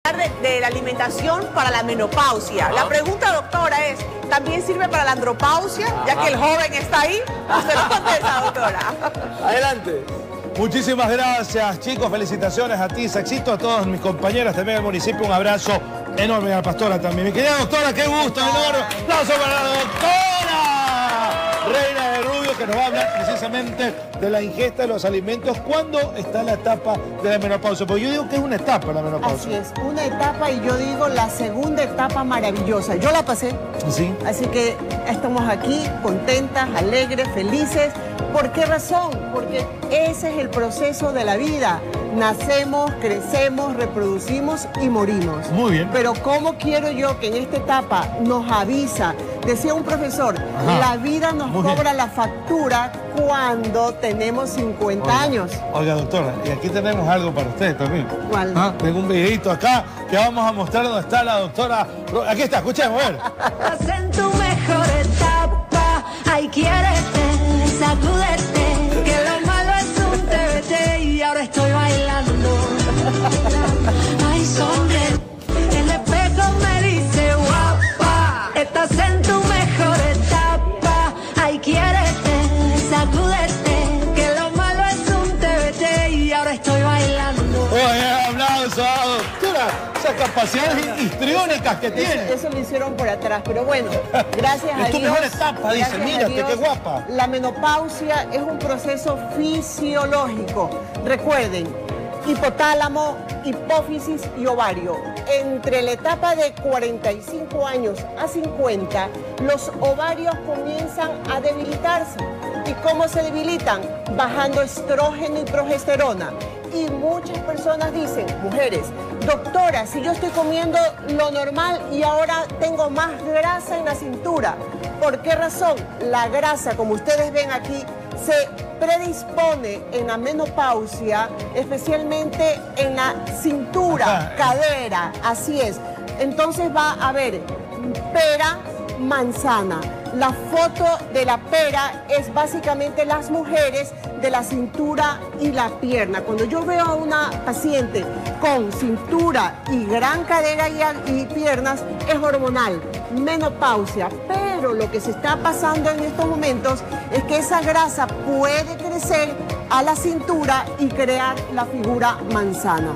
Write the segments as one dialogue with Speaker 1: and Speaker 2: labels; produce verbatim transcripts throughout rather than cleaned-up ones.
Speaker 1: De, de la alimentación para la menopausia.
Speaker 2: Ajá.
Speaker 1: La pregunta, doctora, es, ¿también sirve para la andropausia? Ya que el joven está ahí. Usted lo contesta, doctora.
Speaker 2: Adelante.
Speaker 3: Muchísimas gracias, chicos. Felicitaciones a ti, Saxito, a todos mis compañeros también del municipio. Un abrazo enorme a la pastora también. Mi querida doctora, qué gusto, enorme. Aplauso para la doctora Reina de Rubio, que nos va a hablar precisamente de la ingesta de los alimentos cuando está la etapa de la menopausia. Porque yo digo que es una etapa la menopausia.
Speaker 4: Así es, una etapa, y yo digo la segunda etapa maravillosa. Yo la pasé.
Speaker 3: Sí.
Speaker 4: Así que estamos aquí contentas, alegres, felices. ¿Por qué razón? Porque ese es el proceso de la vida. Nacemos, crecemos, reproducimos y morimos.
Speaker 3: Muy bien.
Speaker 4: Pero ¿cómo quiero yo que en esta etapa nos avisa? Decía un profesor,
Speaker 3: Ajá.
Speaker 4: la vida nos
Speaker 3: Muy
Speaker 4: cobra
Speaker 3: bien.
Speaker 4: la factura cuando tenemos cincuenta
Speaker 3: Oiga,
Speaker 4: años.
Speaker 3: Oiga, doctora, y aquí tenemos algo para usted también.
Speaker 4: ¿Cuál?
Speaker 3: ¿Ah? Tengo un videito acá que vamos a mostrar dónde está la doctora. Aquí está, escuchemos, a ver.
Speaker 5: Estás en tu mejor etapa, ay, quiérete, sacúdete, que lo malo es un T V T y ahora estoy bailando. Ay, sonríe, el espejo me dice guapa, estás en tu mejor etapa, ay, quiérete, sacúdete, que lo malo es un T V T y ahora estoy bailando.
Speaker 3: Oye, aplauso, doctora. Esas capacidades histriónicas que tiene.
Speaker 4: Eso, eso lo hicieron por atrás, pero bueno, gracias a
Speaker 3: Es tu
Speaker 4: Dios.
Speaker 3: mejor etapa, dice,
Speaker 4: gracias a
Speaker 3: mírate,
Speaker 4: Dios,
Speaker 3: qué guapa.
Speaker 4: La menopausia es un proceso fisiológico. Recuerden, hipotálamo, hipófisis y ovario. Entre la etapa de cuarenta y cinco años a cincuenta, los ovarios comienzan a debilitarse. ¿Y cómo se debilitan? Bajando estrógeno y progesterona. Y muchas personas dicen, mujeres, doctora, si yo estoy comiendo lo normal y ahora tengo más grasa en la cintura, ¿por qué razón? La grasa, como ustedes ven aquí, se predispone en la menopausia, especialmente en la cintura,
Speaker 3: Ajá.
Speaker 4: cadera, así es. Entonces va a haber pera, manzana. La foto de la pera es básicamente las mujeres de la cintura y la pierna. Cuando yo veo a una paciente con cintura y gran cadera y, y piernas, es hormonal, menopausia. Pero lo que se está pasando en estos momentos es que esa grasa puede crecer a la cintura y crear la figura manzana.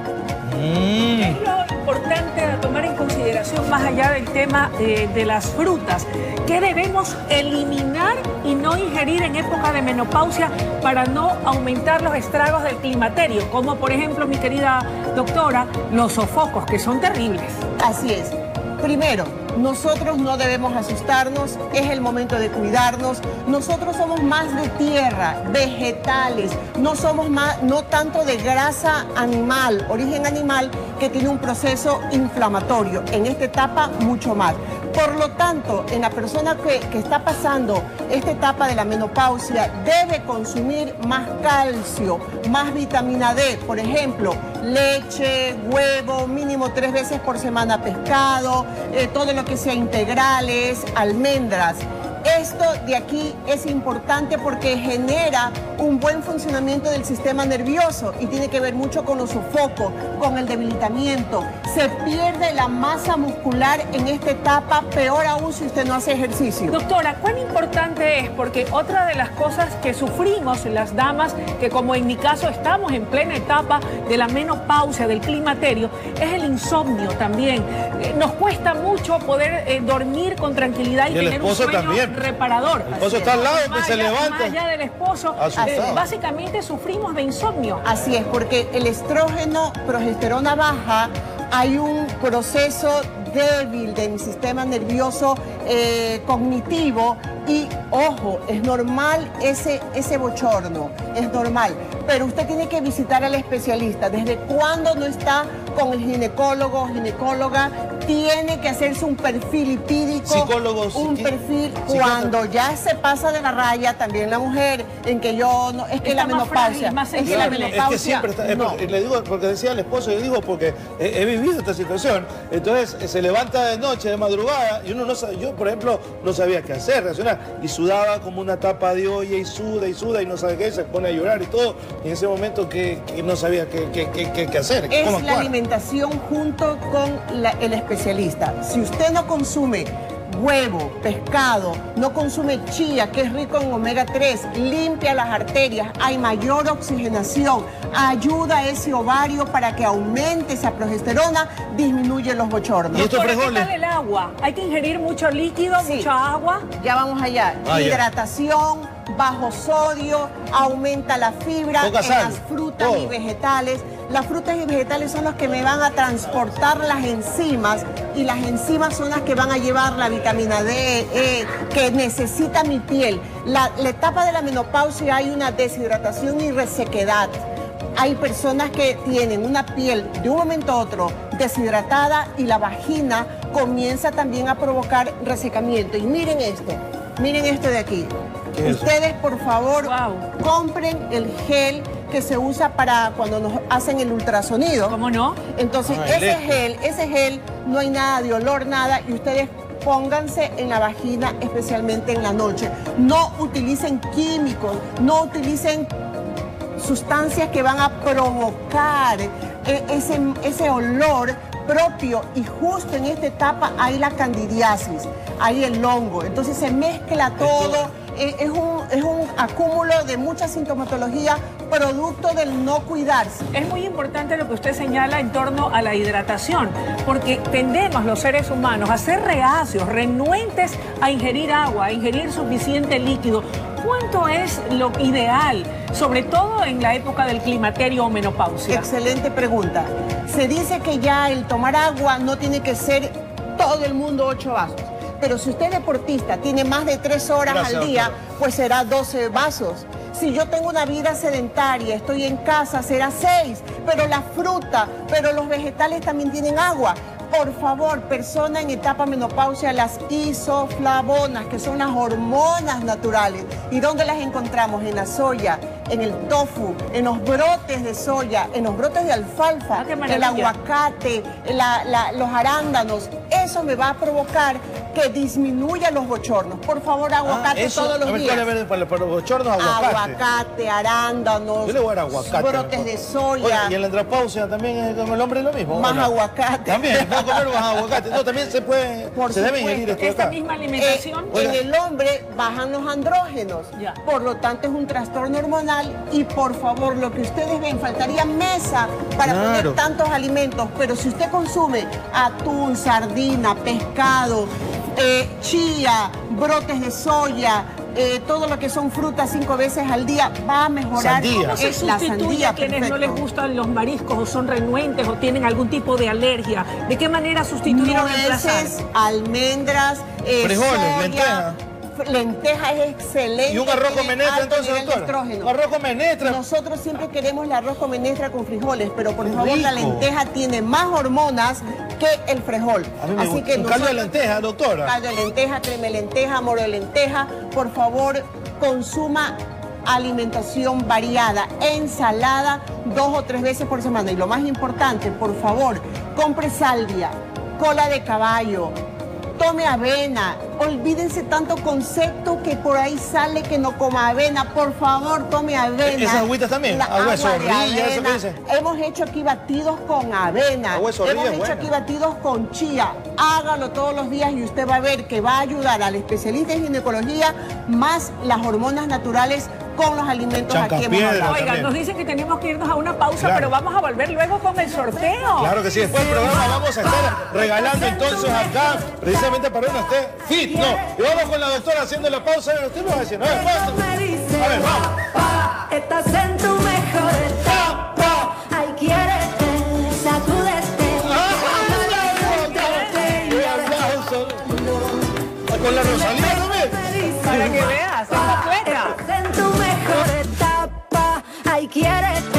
Speaker 3: Mm.
Speaker 6: Es lo importante a tomar en consideración, más allá del tema de, de las frutas, que debemos eliminar y no ingerir en época de menopausia para no aumentar los estragos del climaterio, como por ejemplo, mi querida doctora, los sofocos, que son terribles.
Speaker 4: Así es. Primero, nosotros no debemos asustarnos, es el momento de cuidarnos. Nosotros somos más de tierra, vegetales, no somos más, no tanto de grasa animal, origen animal, que tiene un proceso inflamatorio. En esta etapa, mucho más. Por lo tanto, en la persona que, que está pasando esta etapa de la menopausia, debe consumir más calcio, más vitamina D, por ejemplo, leche, huevo, mínimo tres veces por semana pescado, eh, todo lo que sea integrales, almendras. Esto de aquí es importante porque genera un buen funcionamiento del sistema nervioso y tiene que ver mucho con los sofocos, con el debilitamiento. Se pierde la masa muscular en esta etapa, peor aún si usted no hace ejercicio.
Speaker 6: Doctora, ¿cuán importante es? Porque otra de las cosas que sufrimos las damas, que como en mi caso estamos en plena etapa de la menopausia, del climaterio, es el insomnio también. Eh, Nos cuesta mucho poder eh, dormir con tranquilidad y,
Speaker 3: Y el
Speaker 6: tener un
Speaker 3: esposo
Speaker 6: sueño
Speaker 3: también.
Speaker 6: reparador.
Speaker 3: El esposo está al lado, que
Speaker 6: Más
Speaker 3: se
Speaker 6: allá-
Speaker 3: levanta.
Speaker 6: Más allá del esposo,
Speaker 3: Asustado.
Speaker 6: eh, básicamente sufrimos de insomnio.
Speaker 4: Así es, porque el estrógeno, progesterona baja, hay un proceso débil de mi sistema nervioso eh, cognitivo y, ojo, es normal ese, ese bochorno, es normal. Pero usted tiene que visitar al especialista. ¿Desde cuándo no está con el ginecólogo, ginecóloga? Tiene que hacerse un perfil lipídico.
Speaker 3: Psicólogos,
Speaker 4: Un
Speaker 3: psiqui-
Speaker 4: perfil
Speaker 3: psicólogo.
Speaker 4: cuando ya se pasa de la raya, también la mujer, en que yo no, es que
Speaker 6: Está
Speaker 4: la
Speaker 6: más
Speaker 4: menopausia,
Speaker 6: frágil, más
Speaker 4: es que la
Speaker 6: sensible.
Speaker 4: menopausia,
Speaker 3: Es que siempre está, es
Speaker 4: no.
Speaker 3: porque, le digo, porque decía el esposo, yo digo porque he, he vivido esta situación. Entonces eh, se levanta de noche, de madrugada, y uno no sabe, yo por ejemplo no sabía qué hacer, reaccionar. y sudaba como una tapa de olla y suda y suda y no sabe qué, se pone a llorar y todo. Y en ese momento que, que no sabía qué, qué, qué, qué, qué hacer.
Speaker 4: Es
Speaker 3: cómo
Speaker 4: la
Speaker 3: actuar.
Speaker 4: alimentación junto con la- el especialista. Si usted no consume huevo, pescado, no consume chía, que es rico en omega tres, limpia las arterias, hay mayor oxigenación, ayuda a ese ovario para que aumente esa progesterona, disminuye los bochornos.
Speaker 3: ¿Y estos
Speaker 6: Doctora, ¿qué
Speaker 3: frijoles?
Speaker 6: tal el agua? Hay que ingerir mucho líquido,
Speaker 4: Sí.
Speaker 6: mucha agua.
Speaker 4: Ya vamos allá.
Speaker 3: Ah, ya.
Speaker 4: Hidratación, bajo sodio, aumenta la fibra
Speaker 3: Poca
Speaker 4: en
Speaker 3: sal,
Speaker 4: las frutas
Speaker 3: todo.
Speaker 4: y vegetales. Las frutas y vegetales son los que me van a transportar las enzimas y las enzimas son las que van a llevar la vitamina D, E, que necesita mi piel. La, la etapa de la menopausia hay una deshidratación y resequedad. Hay personas que tienen una piel de un momento a otro deshidratada y la vagina comienza también a provocar resecamiento. Y miren esto, miren esto de aquí.
Speaker 3: ¿Qué es eso?
Speaker 4: Ustedes, por favor,
Speaker 6: Wow.
Speaker 4: compren el gel que se usa para cuando nos hacen el ultrasonido.
Speaker 6: ¿Cómo no?
Speaker 4: Entonces,
Speaker 3: Ah,
Speaker 4: ese
Speaker 3: eléctrico.
Speaker 4: gel, ese gel, no hay nada de olor, nada, y ustedes pónganse en la vagina, especialmente en la noche. No utilicen químicos, no utilicen sustancias que van a provocar eh, ese, ese olor propio, y justo en esta etapa hay la candidiasis, hay el hongo, entonces se mezcla todo, eh, es un, es un acúmulo de mucha sintomatología producto del no cuidarse.
Speaker 6: Es muy importante lo que usted señala en torno a la hidratación, porque tendemos los seres humanos a ser reacios, renuentes a ingerir agua, a ingerir suficiente líquido. ¿Cuánto es lo ideal, sobre todo en la época del climaterio o menopausia?
Speaker 4: Excelente pregunta. Se dice que ya el tomar agua no tiene que ser todo el mundo ocho vasos. Pero si usted es deportista, tiene más de tres horas
Speaker 3: Gracias,
Speaker 4: al día,
Speaker 3: doctora.
Speaker 4: pues será doce vasos. Si yo tengo una vida sedentaria, estoy en casa, será seis. Pero la fruta, pero los vegetales también tienen agua. Por favor, persona en etapa menopausia, las isoflavonas, que son las hormonas naturales. ¿Y dónde las encontramos? En la soya, en el tofu, en los brotes de soya, en los brotes de alfalfa,
Speaker 6: Ah, qué
Speaker 4: el
Speaker 6: maravilla.
Speaker 4: aguacate, la- la- los arándanos. Eso me va a provocar que disminuya los bochornos. Por favor, aguacate
Speaker 3: Ah, eso,
Speaker 4: todos los
Speaker 3: a ver,
Speaker 4: días.
Speaker 3: ¿cuál es el- para, para los bochornos? Aguacate.
Speaker 4: Aguacate, arándanos,
Speaker 3: Yo le voy a dar aguacate.
Speaker 4: brotes
Speaker 3: mejor.
Speaker 4: de soya.
Speaker 3: Oye, y en la andropausia también es con el hombre lo mismo. ¿o
Speaker 4: Más
Speaker 3: no?
Speaker 4: aguacate.
Speaker 3: También, puedo comer más aguacate. No, también se puede,
Speaker 4: Por
Speaker 3: se debe
Speaker 4: supuesto.
Speaker 3: ingerir esto de
Speaker 6: Esta
Speaker 3: acá.
Speaker 6: misma
Speaker 4: Eh,
Speaker 6: alimentación.
Speaker 3: Oiga.
Speaker 4: en el hombre bajan los andrógenos,
Speaker 6: Ya.
Speaker 4: por lo tanto es un trastorno hormonal y por favor, lo que ustedes ven, faltaría mesa para
Speaker 3: Claro.
Speaker 4: poner tantos alimentos, pero si usted consume atún, sardina, pescado, eh, chía, brotes de soya, eh, todo lo que son frutas cinco veces al día, va a mejorar.
Speaker 3: Sandía.
Speaker 6: ¿Cómo se
Speaker 4: Es la
Speaker 6: sustituye
Speaker 4: sandía,
Speaker 6: a quienes no les
Speaker 4: perfecto.
Speaker 6: gustan los mariscos o son renuentes o tienen algún tipo de alergia? ¿De qué manera sustituir o reemplazar?
Speaker 4: Nueces, almendras, eh,
Speaker 3: Frijoles,
Speaker 4: soya,
Speaker 3: lenteja.
Speaker 4: f- lenteja es excelente.
Speaker 3: ¿Y un arroz con
Speaker 4: tiene
Speaker 3: menestra
Speaker 4: alto
Speaker 3: entonces,
Speaker 4: nivel de
Speaker 3: doctora?
Speaker 4: estrógeno.
Speaker 3: Un arroz con menestra.
Speaker 4: Nosotros siempre queremos el arroz con menestra con frijoles, pero por
Speaker 3: Qué
Speaker 4: favor la
Speaker 3: rico.
Speaker 4: lenteja tiene más hormonas que el frijol.
Speaker 3: A mí me
Speaker 4: Así
Speaker 3: gusta.
Speaker 4: que
Speaker 3: Un caldo de
Speaker 4: nosotros-
Speaker 3: lenteja, doctora.
Speaker 4: Caldo de lenteja, crema de lenteja, moro de lenteja. Por favor, consuma alimentación variada, ensalada dos o tres veces por semana. Y lo más importante, por favor, compre salvia, cola de caballo, tome avena. Olvídense tanto concepto que por ahí sale que no coma avena. Por favor, tome avena.
Speaker 3: ¿Esas agüitas también?
Speaker 4: La
Speaker 3: Agua de
Speaker 4: agua de
Speaker 3: zorrilla, ¿eso
Speaker 4: avena.
Speaker 3: qué dice?
Speaker 4: Hemos hecho aquí batidos con avena.
Speaker 3: Agua de zorrilla
Speaker 4: Hemos
Speaker 3: es
Speaker 4: hecho
Speaker 3: buena.
Speaker 4: aquí batidos con chía. Hágalo todos los días y usted va a ver que va a ayudar al especialista en ginecología más las hormonas naturales con los alimentos aquí hemos
Speaker 3: Chancapiedra.
Speaker 4: hablado.
Speaker 6: Oigan,
Speaker 3: también.
Speaker 6: nos dicen que tenemos que irnos a una pausa,
Speaker 3: Claro.
Speaker 6: pero vamos a volver luego con el sorteo.
Speaker 3: Claro que sí, después del programa vamos a estar regalando entonces acá, precisamente para uno esté fit, ¿no? Y vamos con la doctora haciendo la pausa, a ver, usted me va a decir, a ver, ¿cuánto? A ver, vamos.
Speaker 5: Estás en tu mejor etapa. Ay, quiérete, sacúdete.
Speaker 3: Un aplauso. Con la Rosalía también.
Speaker 6: Para que veas, es completa.
Speaker 5: Estás en tu mejor etapa. Ay, quiérete,